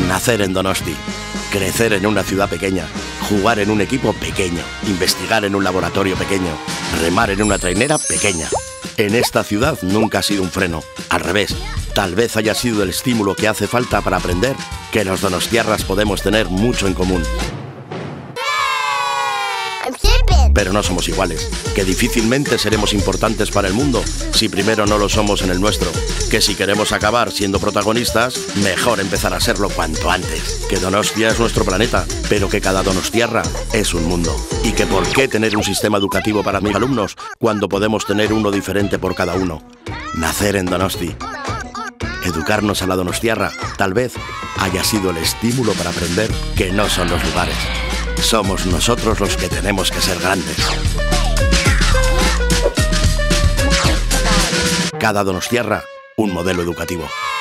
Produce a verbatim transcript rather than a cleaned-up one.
Nacer en Donosti, crecer en una ciudad pequeña, jugar en un equipo pequeño, investigar en un laboratorio pequeño, remar en una trainera pequeña. En esta ciudad nunca ha sido un freno, al revés, tal vez haya sido el estímulo que hace falta para aprender que los donostiarras podemos tener mucho en común. Pero no somos iguales, que difícilmente seremos importantes para el mundo si primero no lo somos en el nuestro, que si queremos acabar siendo protagonistas, mejor empezar a serlo cuanto antes, que Donostia es nuestro planeta, pero que cada donostiarra es un mundo, y que por qué tener un sistema educativo para mis alumnos cuando podemos tener uno diferente por cada uno. Nacer en Donosti, educarnos a la donostiarra, tal vez haya sido el estímulo para aprender que no son los lugares. Somos nosotros los que tenemos que ser grandes. Cada donostiarra, un modelo educativo.